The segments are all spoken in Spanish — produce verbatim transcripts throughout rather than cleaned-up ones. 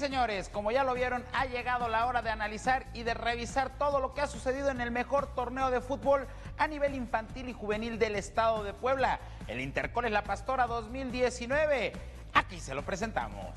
señores, como ya lo vieron, ha llegado la hora de analizar y de revisar todo lo que ha sucedido en el mejor torneo de fútbol a nivel infantil y juvenil del estado de Puebla, el Intercoles La Pastora dos mil diecinueve. Aquí se lo presentamos.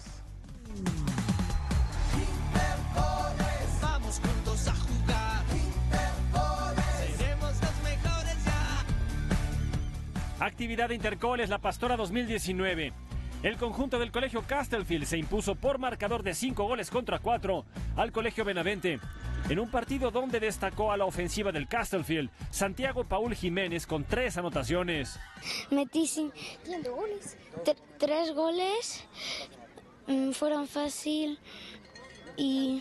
Intercoles, vamos juntos a jugar. Intercoles, seremos los mejores ya. Actividad de Intercoles La Pastora dos mil diecinueve. El conjunto del Colegio Castlefield se impuso por marcador de cinco goles contra cuatro al Colegio Benavente, en un partido donde destacó a la ofensiva del Castlefield Santiago Paul Jiménez con tres anotaciones. Metí cinco goles. Tres goles, mmm, fueron fácil y,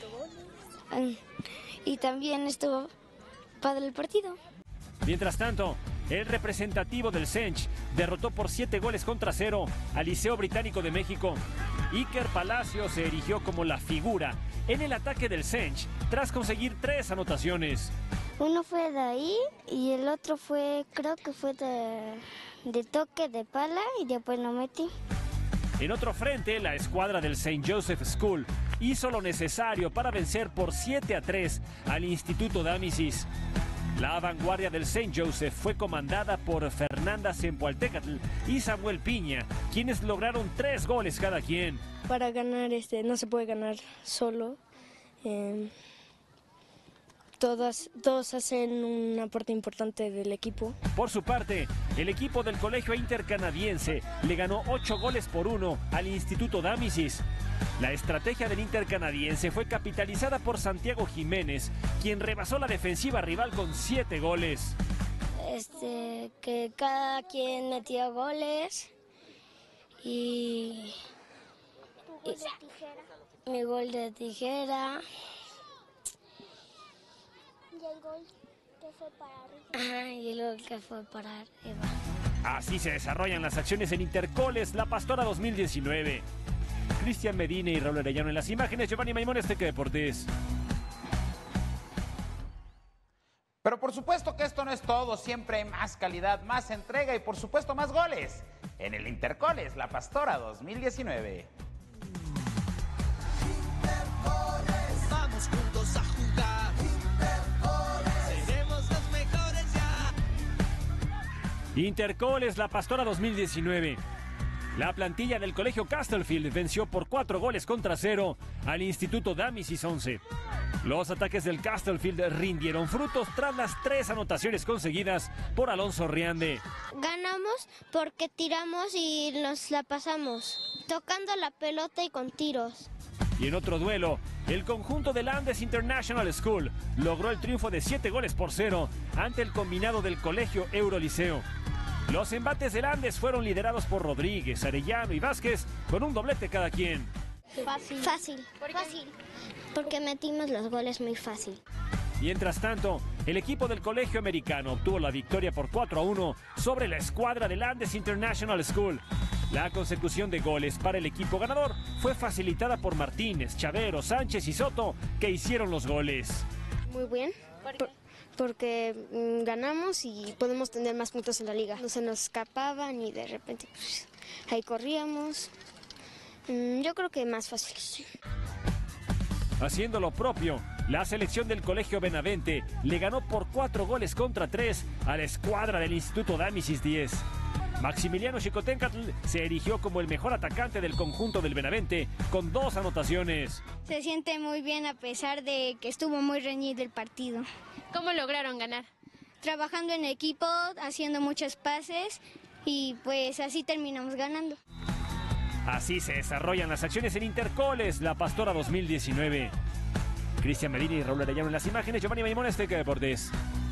y también estuvo padre el partido. Mientras tanto, el representativo del Sench derrotó por siete goles contra cero al Liceo Británico de México. Iker Palacio se erigió como la figura en el ataque del Sench tras conseguir tres anotaciones. Uno fue de ahí y el otro fue, creo que fue de, de toque de pala y después lo metí. En otro frente, la escuadra del Saint Joseph School hizo lo necesario para vencer por siete a tres al Instituto Dámisis. La vanguardia del Saint Joseph fue comandada por Fernanda Zempoaltecatl y Samuel Piña, quienes lograron tres goles cada quien. Para ganar este no se puede ganar solo. Eh, todas, todos hacen un aporte importante del equipo. Por su parte, el equipo del Colegio Intercanadiense le ganó ocho goles por uno al Instituto Dámisis. La estrategia del Intercanadiense fue capitalizada por Santiago Jiménez, quien rebasó la defensiva rival con siete goles. Este, que cada quien metió goles y, y mi gol de tijera. Y el gol que fue para arriba. Ajá, y el gol que fue para arriba. Así se desarrollan las acciones en Intercoles La Pastora dos mil diecinueve. Cristian Medina y Raúl Arellano en las imágenes, Giovanni Maimón, Azteca Deportes. Pero por supuesto que esto no es todo, siempre hay más calidad, más entrega y por supuesto más goles en el Intercoles La Pastora dos mil diecinueve. Intercoles, vamos juntos a jugar. Intercoles, seremos los mejores ya. Intercoles La Pastora dos mil diecinueve. La plantilla del Colegio Castlefield venció por cuatro goles contra cero al Instituto Dámisis once. Los ataques del Castlefield rindieron frutos tras las tres anotaciones conseguidas por Alonso Riande. Ganamos porque tiramos y nos la pasamos, tocando la pelota y con tiros. Y en otro duelo, el conjunto del Andes International School logró el triunfo de siete goles por cero ante el combinado del Colegio Euroliceo. Los embates del Andes fueron liderados por Rodríguez, Arellano y Vázquez con un doblete cada quien. Fácil. Fácil. ¿Por fácil. Porque metimos los goles muy fácil. Mientras tanto, el equipo del Colegio Americano obtuvo la victoria por cuatro a uno sobre la escuadra del Andes International School. La consecución de goles para el equipo ganador fue facilitada por Martínez, Chavero, Sánchez y Soto, que hicieron los goles. Muy bien. ¿Por qué? Porque mmm, ganamos y podemos tener más puntos en la liga. No se nos escapaban y de repente pues, ahí corríamos. Mm, yo creo que más fácil. Haciendo lo propio, la selección del Colegio Benavente le ganó por cuatro goles contra tres a la escuadra del Instituto Dámisis diez. Maximiliano Xicoténcatl se erigió como el mejor atacante del conjunto del Benavente con dos anotaciones. Se siente muy bien a pesar de que estuvo muy reñido el partido. ¿Cómo lograron ganar? Trabajando en equipo, haciendo muchos pases y pues así terminamos ganando. Así se desarrollan las acciones en Intercoles La Pastora dos mil diecinueve. Cristian Medina y Raúl Arellano en las imágenes, Giovanni Maimón, Azteca Deportes.